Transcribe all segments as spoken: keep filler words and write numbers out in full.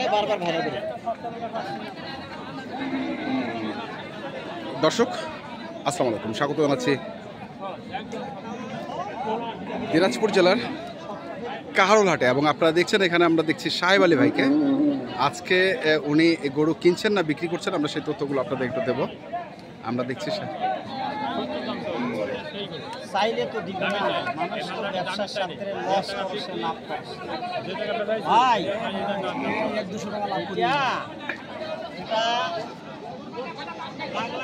দর্শক আসসালামু আলাইকুম, স্বাগত জানাচ্ছি দিনাজপুর জেলার কাহারোলহাটে। এবং আপনারা দেখছেন এখানে আমরা দেখছি সাহেব আলী ভাইকে। আজকে উনি গরু কিনছেন না বিক্রি করছেন, আমরা সেই তথ্যগুলো আপনাদের একটু দেবো। আমরা দেখছি চাইলে তো দিবে না, মানুষ তো ব্যবসার সাথে লস করছে, লাভ করছে। ভাই এক দুশো টাকা লাভ করি এটা লাখ লাখ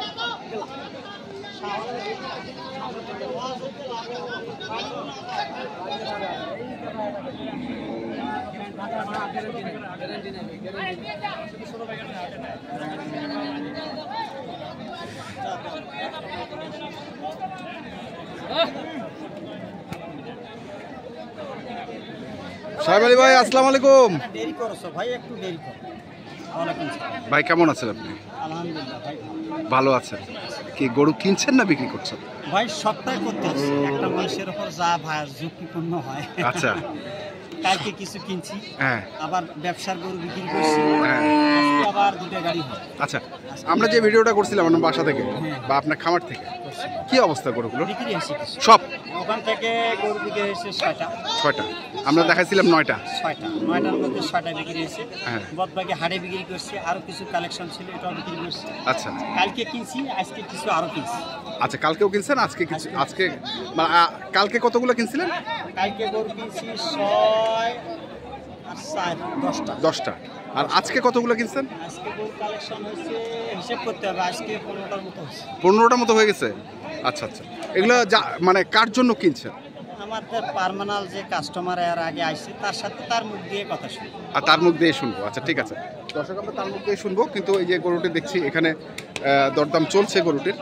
সাহেব আলী ভাই আসসালামু আলাইকুম। দেরি করছো ভাই, একটু দেরি করো। ভাই কেমন আছেন আপনি? আলহামদুলিল্লাহ ভাই ভালো আছেন। কি গরু কিনছেন না বিক্রি করছেন? ভাই সবটাই করতে আসছি, একটা মানুষের উপর যা ভাই ঝুঁকিপূর্ণ হয়। আচ্ছা, কালকে কিছু কিনছি, হ্যাঁ, আবার ব্যবসার গরু বিক্রি করছি, হ্যাঁ, আজকে আবার দুটো গাড়ি হয়। আচ্ছা, আমরা যে ভিডিওটা করছিলাম আপনার বাসা থেকে বা আপনার খামার থেকে, কি অবস্থা গরুগুলো? বিক্রি হয়েছে সব ওখান থেকে গরু বিক্রি হয়েছে ছয়টা। ছয়টা আমরা দেখাইছিলাম নয়টা ছয়টা নয়টার মধ্যে ছয়টা বিক্রি হয়েছে। হ্যাঁ, বাদ বাকি হাটে বিক্রি করছে, আরো কিছু কালেকশন ছিল এটাও বিক্রি করছে। আচ্ছা, কালকে কিনছি, আজকে কিছু আরো কিনছি। আচ্ছা, কালকেও কিনছেন, আজকে কিছু, আজকে মানে কালকে কতগুলো কিনছিলেন? কালকে গরু কিনছি ছয় আর চার দশটা দশটা। আর আজকে কতগুলো কিনছেন? আজকে গরু কালেকশন হয়েছে, হিসেব করতে হবে, আজকে পনেরোটার মতো হয়েছে। পনেরোটার মতো হয়ে গেছে। আচ্ছা আচ্ছা, এগুলো যা মানে কার জন্য কিনছেন? আমাদের পার্মানাল যে কাস্টমার এর আগে আসছে তার সাথে তার মুখ দিয়ে কথা শুনি, আর তার মুখ দিয়ে শুনবো। আচ্ছা ঠিক আছে দর্শক, আমরা তার মুখ দিয়ে শুনবো। কিন্তু এই যে গরুটি দেখছি এখানে দরদাম চলছে গরুটির।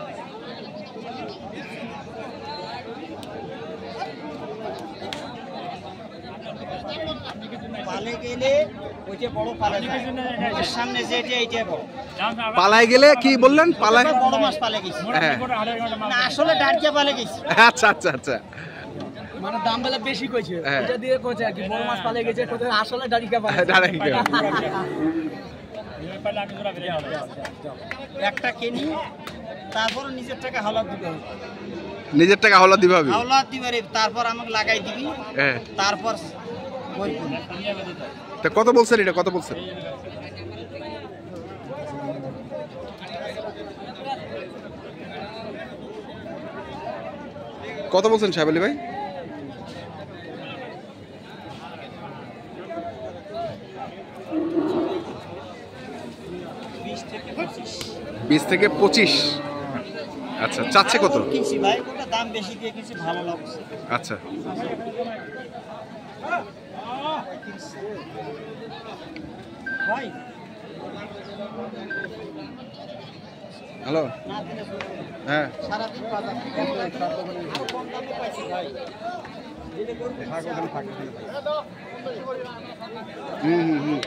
পালে গেলে ওইটা বড় পালে যায়, সামনে যেটা এইটা বড়। পালায় গেলে কি বললেন? পালায় বড় মাছ পালে গেছি, হ্যাঁ, না আসলে ডাকিয়া পালে গেছি। আচ্ছা আচ্ছা আচ্ছা, মানে দাম বেলা বেশি কইছে, হ্যাঁ, এটা দিয়ে কইছে কি বড় মাছ পালে গেছে, কত আসলে ডারিকা পালে ডারিকা। একটা কিনি, তারপর নিজের টাকা হাওলাত দিবে, নিজের টাকা হাওলাত দিবে হবে, হাওলাত দিবে, তারপর আমাকে লাগাই দিবি, হ্যাঁ, তারপর বই তা কত বলছেন এটা? কত বলছেন? কত বলছেন সাহেব আলী ভাই? বিশ থেকে পঁচিশ। আচ্ছা, চাচ্ছে কত? কিনছি ভাই, ওটা দাম বেশি দিয়ে কিনছি, ভালো লাগছে। আচ্ছা, ভাই হ্যালো, হ্যাঁ, সারাদিন বাজার থেকে আরো কম দামে পাইছি ভাই। হুম হুম হুম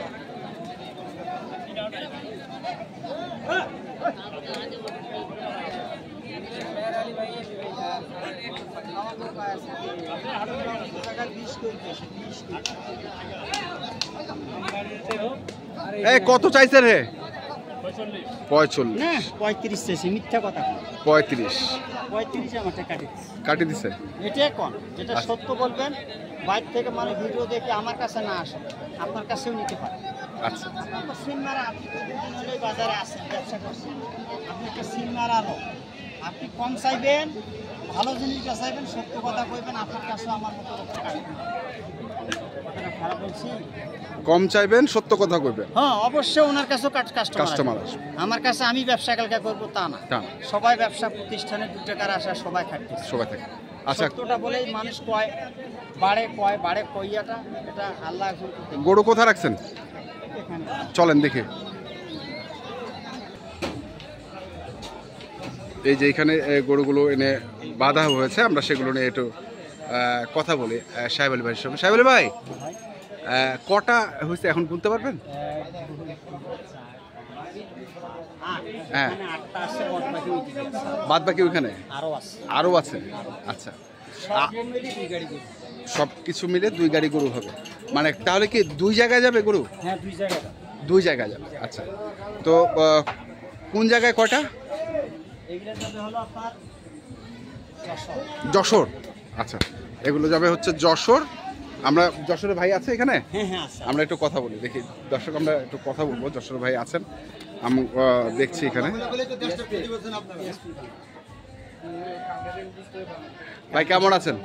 এই কত চাইছেন রে? পঁয়তাল্লিশ না পঁয়ত্রিশ চাইছি, মিথ্যা কথা। পঁয়ত্রিশ পঁয়ত্রিশ আমারটা কাটি কাটি দিছে। এটাই কম, যেটা সত্য বলবেন। বাইরে থেকে মানে ভিডিও দেখে আমার কাছে না আসে, আপনার কাছেও নিতে পারে। আচ্ছা, সিনমারা আপনি প্রতিদিন হলেই বাজারে আসেন, ব্যবসা করছেন, আপনি একটা সিনমারারও আপনি কম চাইবেন, ভালো জিনিসটা চাইবেন, সত্য কথা কইবেন, আপনার কাছে আমার মতো খারাপ বলছি। কম চাইবেন, সত্য কথা কইবেন। হ্যাঁ অবশ্যই, ওনার কাছেও কাস্টমার আসবে। আমার কাছে আমি ব্যবসা কালকে করবো তা না, সবাই ব্যবসা প্রতিষ্ঠানে দু টাকার আশা সবাই খাটছে, সবাই থাকে। আচ্ছা, সত্যটা বলেই মানুষ কয় বাড়ে, কয় বাড়ে কইয়াটা, এটা আল্লাহ। গরু কোথায় রাখছেন? চলেন দেখি। এই যে এখানে গরুগুলো এনে বাঁধা হয়েছে, আমরা সেগুলো নিয়ে একটু কথা বলি সাহেব আলী ভাইয়ের সঙ্গে। সাহেব আলী ভাই, কটা হয়েছে এখন গুনতে পারবেন? হ্যাঁ, বাদ বাকি ওইখানে আরো আছে। আচ্ছা, সব কিছু মিলে দুই গাড়ি গরু হবে। মানে তাহলে কি দুই জায়গায় যাবে গরু? হ্যাঁ দুই জায়গাটা। দুই জায়গায় যাবে, আচ্ছা। তো আহ, কোন জায়গায় কয়টা? এগুলো যাবে হলো আপনার যশোর। যশোর, আচ্ছা। এগুলো যাবে হচ্ছে যশোর। আমরা যশোরের ভাই আছে এখানে, হ্যাঁ হ্যাঁ আছে। আমরা একটু কথা বলি, দেখি দর্শক, আমরা একটু কথা বলবো। যশোর ভাই আছেন, আমি আহ, দেখছি এখানে। ভাই কেমন আছেন?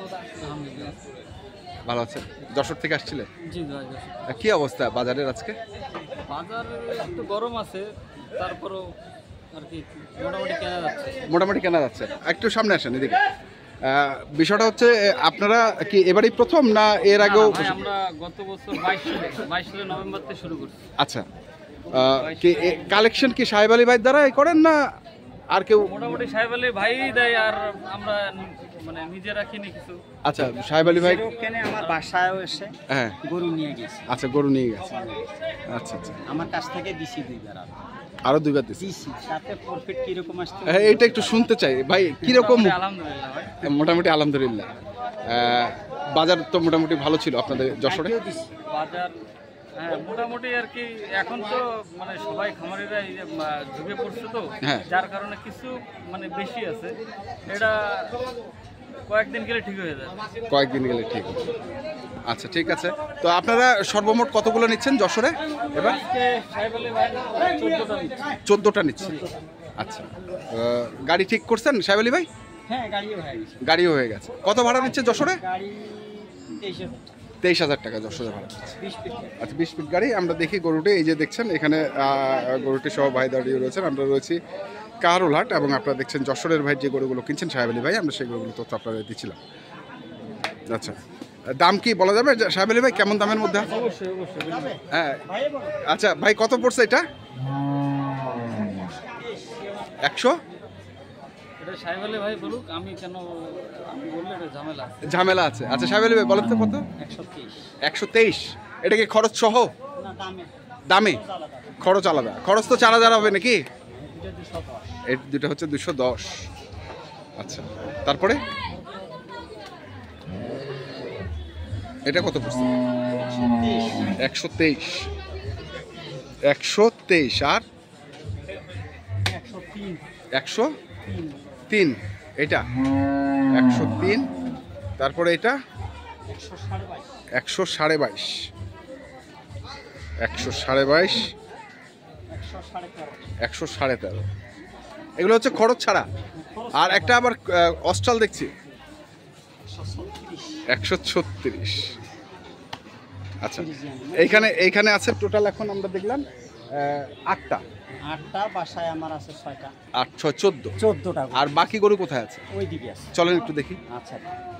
ভালো আছেন? যশোর থেকে আসছিলেন? জি ভাই, আহ, কি অবস্থা বাজারের আজকে? বাজার একটু গরম আছে, তারপরও আর কি মোটামুটি কেনা যাচ্ছে। মোটামুটি কেনা যাচ্ছে। একটু সামনে আসেন এদিকে। আহ, বিষয়টা হচ্ছে আপনারা কি এবারই প্রথম না এর আগেও? না, ভাই, আমরা গত বছর বাইশ সালে বাইশ সালে নভেম্বর থেকে শুরু করছি। আচ্ছা, আহ, কি কালেকশন কি সাহেব আলী ভাই দ্বারাই করেন না আর কেউ? মোটামুটি সাহেব আলী ভাই দেয়, আর আমরা মানে নিজেরা কিনে কিছু। আচ্ছা, সাহেব আলী ভাই ওখানে আমার বাসায়ও এসে হ্যাঁ, গরু নিয়ে গেছে। আচ্ছা, গরু নিয়ে গেছে। আচ্ছা আচ্ছা, আমার কাছ থেকে দিছি দুইবার আর আরো দুইবার দিচ্ছি। দিছি, সাথে প্রফিট কিরকম আসছে হ্যাঁ, এইটা একটু শুনতে চাই ভাই, কিরকম? মোটামুটি আলহামদুলিল্লাহ ভাই। মোটামুটি আলহামদুলিল্লাহ। আহ, বাজার তো মোটামুটি ভালো ছিল আপনাদের যশোরে? কালকেও দিছি। বাজার হ্যাঁ মোটামুটি আর কি। এখন তো মানে সবাই খামারিরা এই যে আহ, ঝুঁকে পড়ছে তো, হ্যাঁ। যার কারণে কিছু মানে বেশি আছে। এটা কয়েকদিন গেলে ঠিক হয়ে যাবে। কয়েকদিন গেলে ঠিক হবে। আচ্ছা, ঠিক আছে। তো আপনারা সর্বমোট কতগুলো নিচ্ছেন যশোরে এবার? আজকে সাহেব আলী ভাই চোদ্দটা দিচ্ছে। চোদ্দোটা নিচ্ছি। আচ্ছা, আহ, গাড়ি ঠিক করছেন সাহেব আলী ভাই? হ্যাঁ গাড়িও হয়ে গেছে। গাড়িও হয়ে গেছে। কত ভাড়া নিচ্ছে যশোরে? গাড়ি তেইশে তেইশ হাজার টাকা যশোরে ভাড়া নিচ্ছে। বিশ ফিট। আচ্ছা, বিশ ফিট গাড়ি। আমরা দেখি গরুটি, এই যে দেখছেন এখানে আহ, গরুটি সহ ভাই দাঁড়িয়ে রয়েছেন। আমরা রয়েছি কাহারোলহাট এবং আপনারা দেখছেন যশোরের ভাই যে গরুগুলো কিনছেন সাহেব আলী ভাই, আমরা সেই গরুগুলো তথ্য আপনাদের দিচ্ছিলাম। আচ্ছা, দাম কি বলা যাবে সাহেব আলী ভাই, কেমন দামের মধ্যে? অবশ্যই অবশ্যই। হ্যাঁ, ভাই বলো। আচ্ছা ভাই, কত পড়ছে এটা? একশো? এটা সাহেব আলী ভাই বলুক, আমি কেন আমি বললে এটা ঝামেলা আছে। ঝামেলা আছে। আচ্ছা সাহেব আলী ভাই বলেন তো কত? একশো তেইশ। একশো তেইশ। এটা কি খরচ সহ? না দামে দামে আলাদা। খরচ আলাদা। খরচ তো চার হাজার হবে নাকি? এটা দুশো দশ। এই দুটো হচ্ছে দুশো দশ। আচ্ছা, তারপরে এটা কত পড়ছে? একশো তেইশ। একশো তেইশ। একশো তেইশ আর একশো তিন। একশো তিন। তিন। এটা একশো তিন। তারপরে এটা একশো সাড়ে বাইশ। একশো সাড়ে বাইশ। একশো সাড়ে বাইশ। একশো সাড়ে তেরো। একশো সাড়ে তেরো। এগুলো হচ্ছে খরচ ছাড়া। আর একটা আবার আহ, অস্ট্রাল দেখছি একশো ছত্রিশ। একশো ছত্রিশ। আচ্ছা, এইখানে এইখানে আছে টোটাল এখন আমরা দেখলাম আহ, আটটা। আটটা, বাসায় আমার আছে ছয়টা। আট ছয় চোদ্দ। চোদ্দটা। আর বাকি গরু কোথায় আছে? ওই দিকে আছে। চলেন একটু দেখি। আচ্ছা।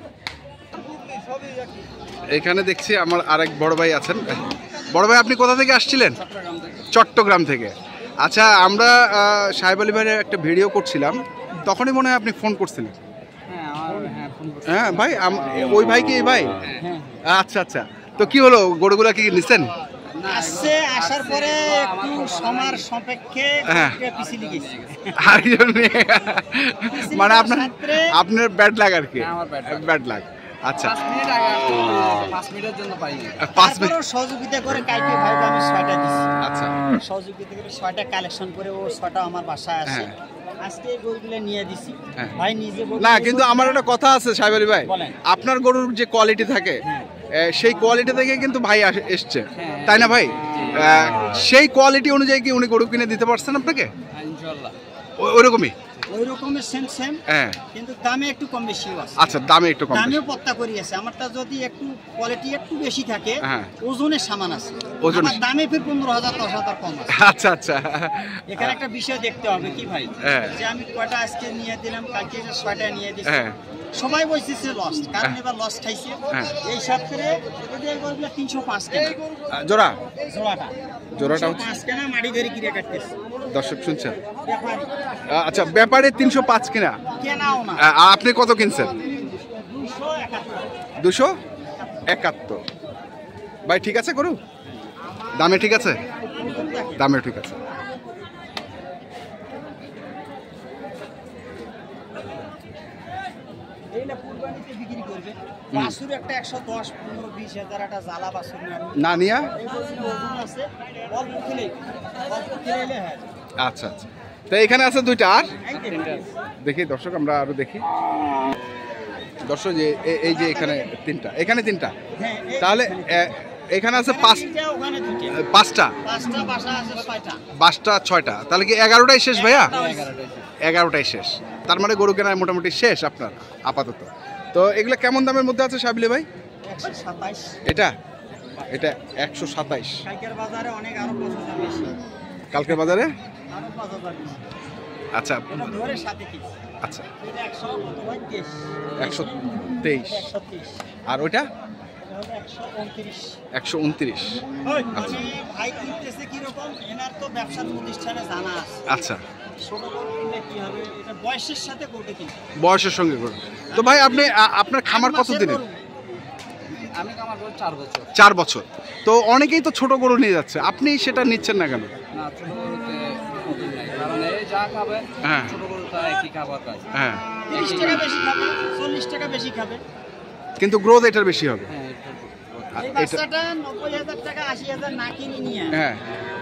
এখানে দেখছি আমার আরেক বড় ভাই আছেন। বড় ভাই, আপনি কোথা থেকে আসছিলেন? চট্টগ্রাম থেকে। চট্টগ্রাম থেকে। আচ্ছা, আমরা আহ, সাহেব আলী ভাইয়ের একটা ভিডিও করছিলাম, তখনই মনে হয় আপনি ফোন করছিলেন। হ্যাঁ আমার হ্যাঁ ফোন করছি। হ্যাঁ ভাই, আম- ওই ভাই কি এই ভাই? হ্যাঁ আচ্ছা আচ্ছা। তো কি হলো, গরুগুলা কি নিছেন? আসছে, আসার পরে একটু সমার সাপেক্ষে হ্যাঁ। পিছিয়ে গেছি। আর জন্যে মানে আপনার আপনার ব্যাড লাগ আর কি? হ্যাঁ, আমার bad luck। ব্যাড লাগ। আচ্ছা, পাঁচ মিনিট আগে আসতো, পাঁচ মিনিটের জন্য পাইনি। পাঁচ মিনিট। তারপরেও সহযোগিতা করে কালকে ভাইকে আমি ছয়টা দিচ্ছি। আচ্ছা, সহযোগিতা করে ছয়টা কালেকশন করে ও ছয়টা আমার বাসায় আছে। হ্যাঁ। আজকে এই গরুগুলো নিয়ে দিছি। হ্যাঁ। ভাই নিজে গরু- না কিন্তু আমার একটা কথা আছে সাহেব আলী ভাই, বলেন। আপনার গরুর যে কোয়ালিটি থাকে হ্যাঁ। এ, সেই কোয়ালিটি থেকে কিন্তু ভাই আস- এসছে, হ্যাঁ। তাই না ভাই? আহ, সেই কোয়ালিটি অনুযায়ী কি উনি গরু কিনে দিতে পারছেন আপনাকে? হ্যাঁ, ইনশাআল্লাহ। ও- ওরকমই? ওই রকমের সেম সেম, হ্যাঁ। কিন্তু দামে একটু কম বেশিও আছে। আচ্ছা, দামে একটু কম বেশি। দামেও পত্তা করি আছে। আমারটা যদি একটু কোয়ালিটি একটু বেশি থাকে, হ্যাঁ। ওজনের সামান আছে। ওজন- আমার দামে ফির পনেরো হাজার দশ হাজার কম আছে। আচ্ছা আচ্ছা। এখানে একটা বিষয় দেখতে হবে কি ভাই, হ্যাঁ। যে আমি কয়টা আজকে নিয়ে দিলাম, কালকে যে ছয়টা নিয়ে দিচ্ছি, হ্যাঁ। সবাই বলছে লস, কারণ হ্যাঁ। এবার লস খাইছে। হ্যাঁ। এই সাথে এদের গরুগুলো তিনশো পাঁচ কেনা আহ, জোড়া জোড়াটা। জোড়াটা তিনশো হচ্ছে- পাঁচ কেনা মাড়ি ধরে কিনে কাটতেছে দর্শক শুনছেন? ব্যাপারী। আহ, আচ্ছা, ব্যাপারে তিনশো পাঁচ কিনা। কেনাও না। আহ, আপনি কত কিনছেন? দুশো একাত্তর। দুশো একাত্তর। ভাই ঠিক আছে গরু? দামে ঠিক আছে? দামে ঠিক আছে। এই না পূর্বে কুরবানিতে বিক্রি করবে বাছুর একটা একশো দশ পনেরো বিশ হাজার একটা জ্বালা বাছুর নেন না নিয়া এই গরুগুলো ওজন আছে অল্প খেলে অল্প খেলে হ্যাঁ আচ্ছা আচ্ছা তো এখানে আছে দুইটা আর এই দেখেন। দেখি দর্শক আমরা আরো দেখি দর্শক যে এ- এই যে এখানে তিনটা এখানে তিনটা হ্যাঁ, এই তাহলে দেখেন। এ- এখানে আছে পাঁচ তিনটা, ওখানে দুইটা পাঁচটা পাঁচটা বাসা আছে ছয়টা পাঁচটা ছয়টা তাহলে কি এগারোটাই শেষ ভাইয়া এগারোটাই শেষ তার মানে গরু কেনায় মোটামুটি শেষ আপনার আপাতত তো এগুলো কেমন দামের মধ্যে আছে সাবিলি ভাই একশো সাতাইশ এটা এটা একশো সাতাইশ কালকের বাজারে অনেক আরো পাঁচ হাজার বেশি কালকের বাজারে আরো পাঁচ হাজার বেশি আচ্ছা এটা ধরে সাথে কি আচ্ছা এটা একশো কত ভাই তেইশ একশো তেইশ একশো তেইশ আর ওইটা এটা হলো একশো উনত্রিশ একশো উনত্রিশ মানে ভাই কিনতেছে কিরকম এনার তো ব্যবসার প্রতিষ্ঠানে জানা আছে আচ্ছা ছোট গরু কিনলে কি হবে এটা বয়সের সাথে গরুটা কিনতে হবে। বয়সের সঙ্গে গরু তো ভাই আপনি আ- আপনার খামার কত মাসের দিনের গরু। আমি আমার গরু চার বছর চার বছর তো অনেকেই তো ছোট গরু নিয়ে যাচ্ছে আপনি সেটা নিচ্ছেন না কেন না ছোট গরুতে প্রোটিন নাই কারণ এই যা খাবে হ্যাঁ। ছোট গরুটা একই খাবার খায় হ্যাঁ তিরিশ টাকা বেশি খাবে চল্লিশ টাকা বেশি খাবে কিন্তু গ্রোথ এটার বেশি হবে হ্যাঁ একটু আর এই এটা বাচ্চাটা নব্বই হাজার টাকা আশি হাজার না কিনে নিয়ে হ্যাঁ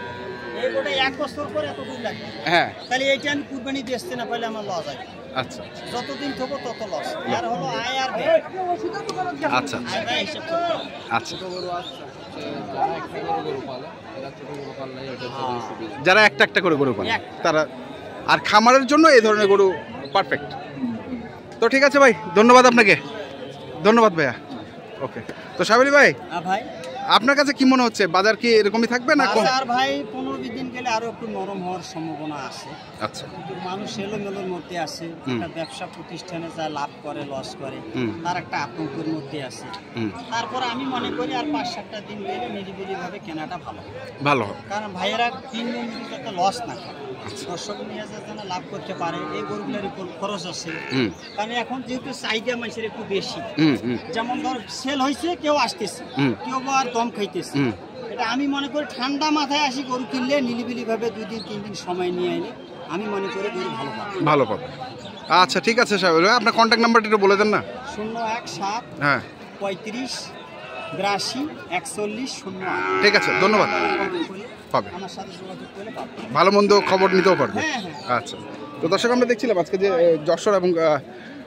এই গোটা এক বছর পরে এত দূর লাগবে হ্যাঁ তাহলে এইটা আমি কুরবানি বেচতে না পারলে আমার লস হয় আচ্ছা যতদিন থাকবো তত লস আর হলো আয় আর ব্যয়। আচ্ছা আয় ব্যয় হিসাব করতে হবে। আচ্ছা ছোট গরু আসছে যারা একটা গরু গরু পালে এরা ছোট গরু পাললে এটা খুবই সুবিধা যারা একটা একটা করে গরু পালে এক। তারা আর খামারের জন্য এই ধরনের গরু পারফেক্ট তো ঠিক আছে ভাই ধন্যবাদ আপনাকে ধন্যবাদ ভাইয়া ওকে তো সাবিলি ভাই আর ভাই আপনার কাছে কি মনে হচ্ছে বাজার কি এরকমই থাকবে না কম বাজার ভাই পনেরো বিশ দিন গেলে আরো একটু নরম হওয়ার সম্ভাবনা আছে আচ্ছা কিন্তু মানুষ এলোমেলোর মধ্যে আছে হুম। একটা ব্যবসা প্রতিষ্ঠানে যা লাভ করে লস করে হুম। তার একটা আতঙ্কের মধ্যে আছে হুম তারপরে আমি মনে করি আর পাঁচ সাতটা দিন গেলে নিরিবিলি ভাবে কেনাটা ভালো ভালো হবে কারণ ভাইয়েরা তিন দিন যাতে লস না খায় দর্শক নিয়ে যাতে না লাভ করতে পারে এই গরুগুলোর উপর খরচ আছে হুম কারণ এখন যেহেতু চাহিদা মানুষের একটু বেশি হুম হুম যেমন ধর সেল হয়েছে কেউ আসতেছে হুম। কেউ আর দম খাইতেছে হুম। এটা আমি মনে করি ঠান্ডা মাথায় আসি গরু কিনলে নিলিবিলি ভাবে দুই দিন তিন দিন সময় নিয়ে এলে আমি মনে করি গরু ভালো পাবে ভালো পাবে আচ্ছা ঠিক আছে সাহেব ভাই আপনার কন্ট্যাক্ট নাম্বারটা একটু বলে দেন না শূন্য এক সাত হ্যাঁ পঁয়ত্রিশ বিরাশি একচল্লিশ শূন্য আট ঠিক আছে ধন্যবাদ পাবে আমার সাথে যোগাযোগ করলে পাবে ভালো মন্দ খবর নিতেও পারবে হ্যাঁ হ্যাঁ আচ্ছা তো দর্শক আমরা দেখছিলাম আজকে যে এ, যশোর এবং আহ,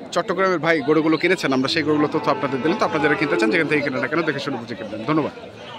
চট্টগ্রামের ভাই গরুগুলো কিনেছেন আমরা সেই গরুগুলো তথ্য আপনাদের দিলাম তো আপনারা যারা কিনতে চান যেখান থেকে কিনে না কেন দেখে শুনে বুঝে কিনবেন ধন্যবাদ